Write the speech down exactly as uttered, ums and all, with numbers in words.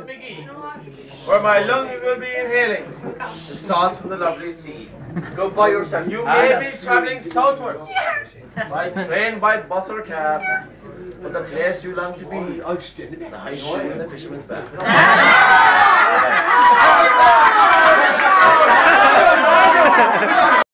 Magee, where my lungs will be inhaling the salt from the lovely sea. Go buy yourself. You may be travelling southwards, by train, by bus or cab, but the place you long to be, the high street in the Fisherman's Bar.